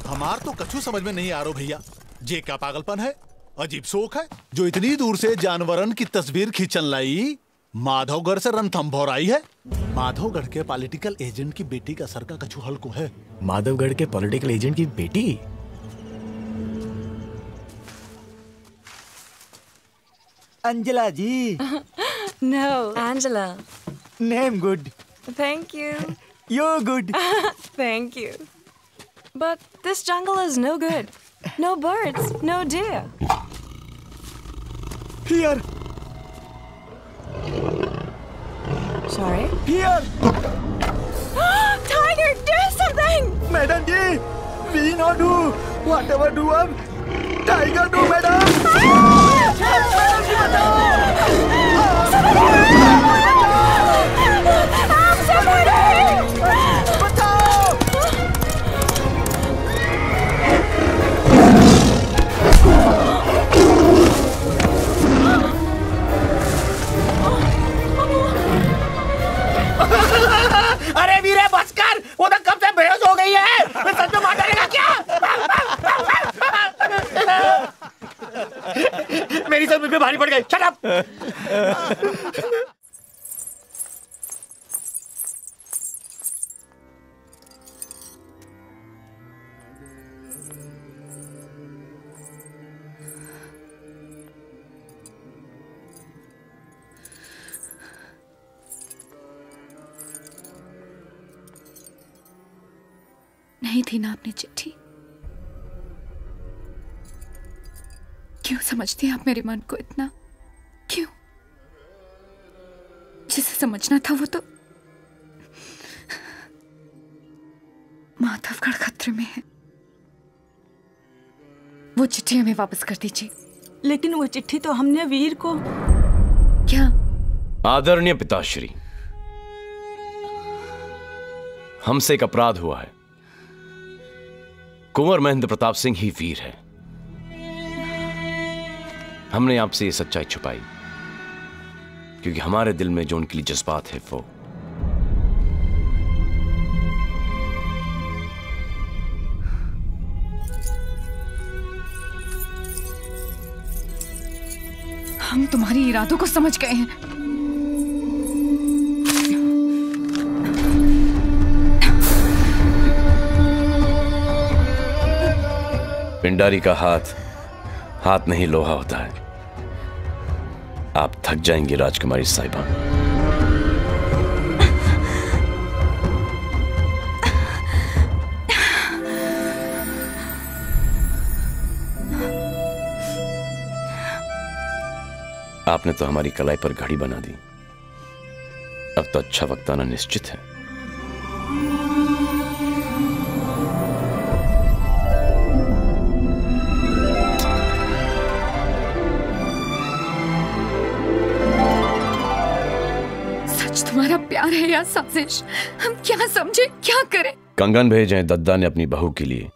हमार तो कछु समझ में नहीं आ रहा भैया। ये क्या पागलपन है, अजीब शौक है जो इतनी दूर से जानवरन की तस्वीर खींचन लाई। माधवगढ़ से रणथंभौर आई है। माधवगढ़ के पॉलिटिकल एजेंट की बेटी का सर का कछु हल्को है। माधवगढ़ के पॉलिटिकल एजेंट की बेटी? अंजला जी। No, Angela. Name good. Thank you. You're good. Thank you. But this jungle is no good. No birds, no deer. Here. Sorry? Here. Tiger, do something! Madam ji, we not do. Whatever do अब, tiger do madam. Madam ji अरे वीरे बस कर, वो तो कब से बेहोश हो गई है। मैं सच में मार डालेगा क्या? मेरी सब मुझ पे भारी पड़ गई। Shut up. नहीं थी ना आपने चिट्ठी? क्यों समझती हैं आप मेरे मन को इतना? क्यों? जिसे समझना था वो तो माधवगढ़ खतरे में है। वो चिट्ठी हमें वापस कर दीजिए। लेकिन वो चिट्ठी तो हमने वीर को। क्या? आदरणीय पिताश्री, हमसे एक अपराध हुआ है। कुंवर महेंद्र प्रताप सिंह ही वीर है। हमने आपसे ये सच्चाई छुपाई क्योंकि हमारे दिल में जो उनके लिए जज्बात है वो हम तुम्हारी इरादों को समझ गए हैं। पिंडारी का हाथ नहीं लोहा होता है। आप थक जाएंगे राजकुमारी साहिबा। आपने तो हमारी कलाई पर घड़ी बना दी। अब तो अच्छा वक्त आना निश्चित है। तुम्हारा प्यार है या साजिश? हम क्या समझे, क्या करें? कंगन भेजे दद्दा ने अपनी बहू के लिए।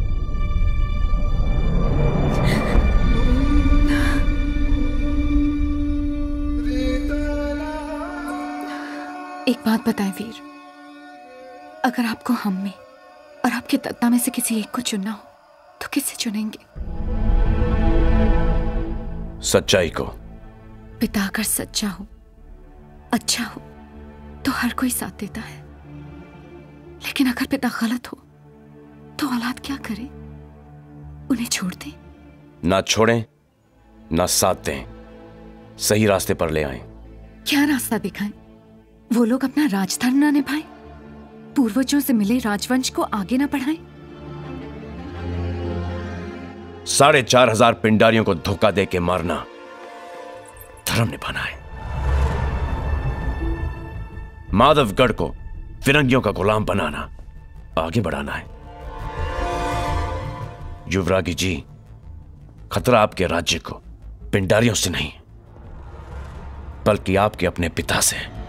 एक बात बताएं वीर, अगर आपको हम में और आपके दद्दा में से किसी एक को चुनना हो तो किसे चुनेंगे? सच्चाई को। पिता अगर सच्चा हो, अच्छा हो तो हर कोई साथ देता है, लेकिन अगर पिता गलत हो तो औलाद क्या करे? उन्हें छोड़ दें? ना छोड़ें ना साथ दें, सही रास्ते पर ले आएं। क्या रास्ता दिखाएं? वो लोग अपना राजधर्म ना निभाएं, पूर्वजों से मिले राजवंश को आगे ना बढ़ाएं। 4,500 पिंडारियों को धोखा दे के मारना धर्म निभाना है। माधवगढ़ को फिरंगियों का गुलाम बनाना आगे बढ़ाना है। युवरागी जी, खतरा आपके राज्य को पिंडारियों से नहीं बल्कि आपके अपने पिता से है।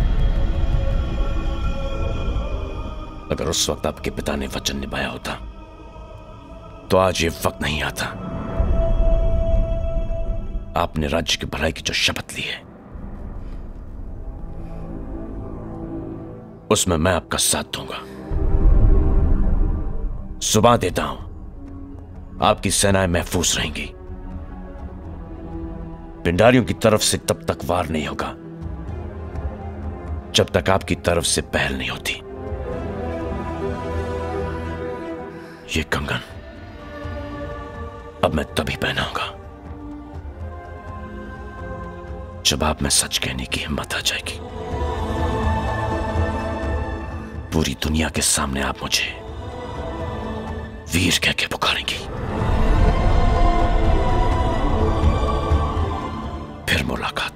अगर उस वक्त आपके पिता ने वचन निभाया होता तो आज ये वक्त नहीं आता। आपने राज्य की भलाई की जो शपथ ली है उसमें मैं आपका साथ दूंगा। सुबह देता हूं, आपकी सेनाएं महफूज रहेंगी। पिंडारियों की तरफ से तब तक वार नहीं होगा जब तक आपकी तरफ से पहल नहीं होती। ये कंगन अब मैं तभी पहनाऊंगा जब आप में सच कहने की हिम्मत आ जाएगी। पूरी दुनिया के सामने आप मुझे वीर कह के पुकारेंगी। फिर मुलाकात